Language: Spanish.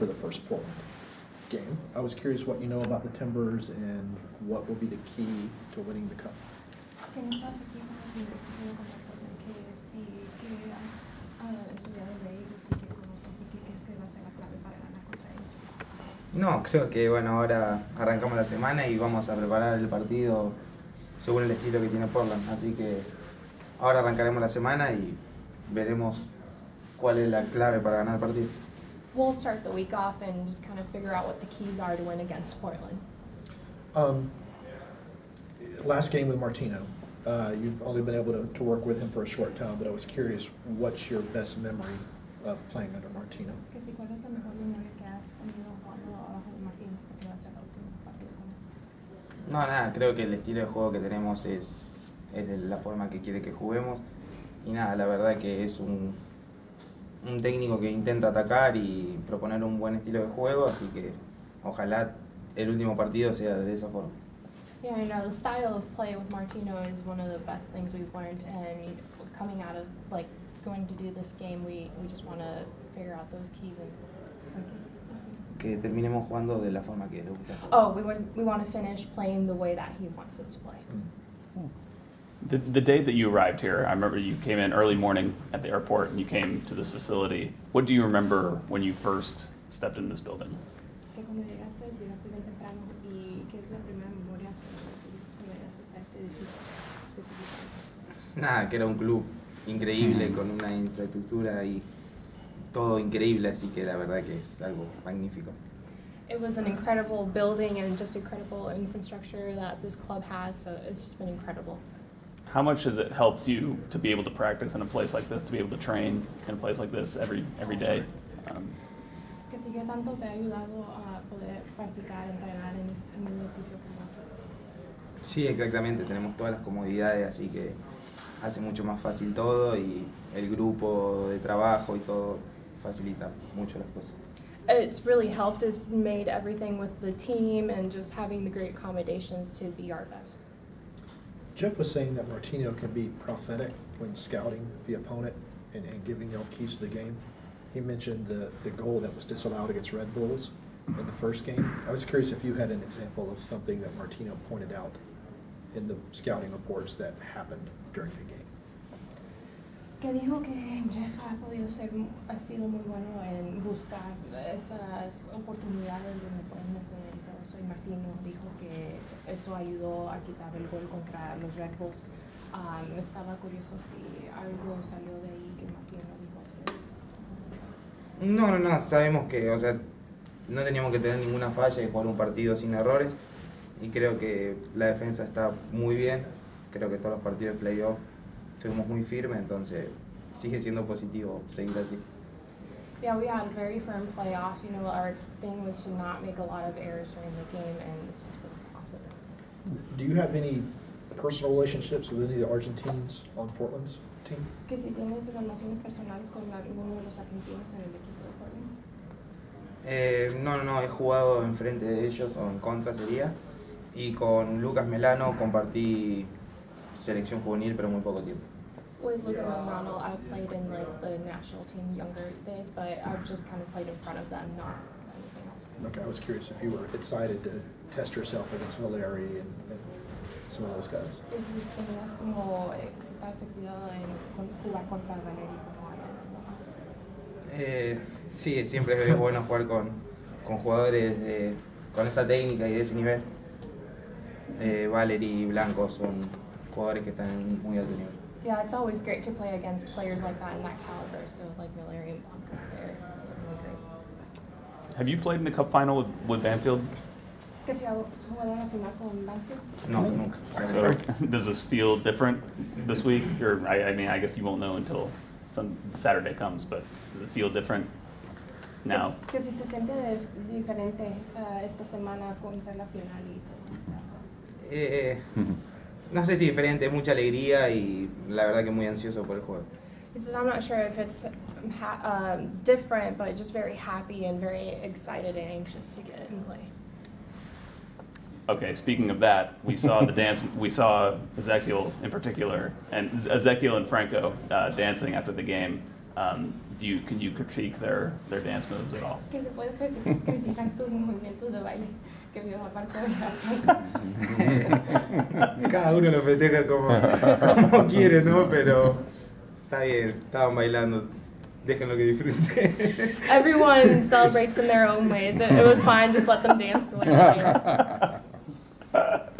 for the first Portland game. I was curious what you know about the Timbers and what will be the key to winning the Cup. Que no estabas aquí para que estuviera con Portland, que sí, que has estudiado de ellos y que conoces y que crees que va a ser la clave para ganar contra ellos. No, creo que bueno, ahora arrancamos la semana y vamos a preparar el partido según el estilo que tiene Portland. Así que ahora arrancaremos la semana y veremos cuál es la clave para ganar el partido. We'll start the week off and just kind of figure out what the keys are to win against Portland. Last game with Martino, you've only been able to work with him for a short time, but I was curious, what's your best memory of playing under Martino? Que si cuál es la mejor memoria que has tenido jugando abajo de Martín, porque va a ser el último partido con él. No, nada, creo que el estilo de juego que tenemos es de la forma que quiere que juguemos. Y nada, la verdad que es un técnico que intenta atacar y proponer un buen estilo de juego, así que ojalá el último partido sea de esa forma. Yeah, I know the style of play with Martino is one of the best things we've learned, and coming out of like going to do this game, we just want to figure out those keys and. Que terminemos jugando de la forma que le gusta. Oh, we want to finish playing the way that he wants us to play. The day that you arrived here, I remember you came in early morning at the airport and you came to this facility. What do you remember when you first stepped in this building? Que cuando llegaste bien temprano, y ¿qué es la primera memoria que tuviste cuando llegaste a este edificio específicamente? Nada, que era un club increíble con una infraestructura y todo increíble, así que la verdad que es algo magnífico. It was an incredible building and just incredible infrastructure that this club has, so it's just been incredible. How much has it helped you to be able to practice in a place like this, to be able to train in a place like this every day? Que sí, ¿qué tanto te ha ayudado a poder practicar, entrenar en el edificio como este? Sí, exactamente, tenemos todas las comodidades, así que hace mucho más fácil todo y el grupo de trabajo y todo facilita mucho las cosas. It's really helped. It's made everything with the team and just having the great accommodations to be our best. Jeff was saying that Martino can be prophetic when scouting the opponent and giving y'all keys to the game. He mentioned the goal that was disallowed against Red Bulls in the first game. I was curious if you had an example of something that Martino pointed out in the scouting reports that happened during the game. Que dijo que Jeff ha sido muy bueno en buscar esas oportunidades donde pueden meter y todo eso. Y Martino dijo que eso ayudó a quitar el gol contra los Red Bulls. Estaba curioso si algo salió de ahí que Martino dijo a ustedes. No, sabemos que, o sea, no teníamos que tener ninguna falla y jugar un partido sin errores. Y creo que la defensa está muy bien. Creo que todos los partidos de playoff estuvimos muy firmes, entonces sigue siendo positivo seguir así. Yeah, we had very firm playoffs. You know, our thing was to not make a lot of errors during the game, and it's just been positive. Do you have any personal relationships with any of the Argentines on Portland's team? Que si tienes relaciones personales con alguno de los argentinos en el equipo de Portland. No, he jugado enfrente de ellos o en contra sería. Y con Lucas Melano compartí selección juvenil, pero muy poco tiempo. With Luka Milano, I played in like the national team younger days, but I've just kind of played in front of them, not anything else. Okay, I was curious if you were excited to test yourself against Valeri and some of those guys. Tenías como, si estás excitado en jugar contra Valeri como alguien más. Sí, siempre es bueno jugar con jugadores con esa técnica y de ese nivel. Valeri y Blanco son jugadores que están en muy alto nivel. Yeah, it's always great to play against players like that in that caliber. So like Valeri and Blanco, they're really great. Have you played in the Cup final with Banfield? ¿Que si has jugado en la final con Banfield? No, nunca. So, does this feel different this week? Or I mean, I guess you won't know until some Saturday comes, but does it feel different now? Que si se siente diferente esta semana con ser la final y todo. No sé si diferente, mucha alegría y la verdad que muy ansioso por el juego. He says, I'm not sure if it's different, but just very happy and very excited and anxious to get and play. Okay, speaking of that, we saw the dance. We saw Ezequiel in particular, and Ezequiel and Franco dancing after the game. Can you critique their dance moves at all? Que se puede criticar sus movimientos de baile que vio aparte de la Cada uno lo festeja como quiere, ¿no? Pero está bien, estaban bailando. Déjenlo que disfrute. Everyone celebrates in their own ways. It was fine. Just let them dance the way they dance.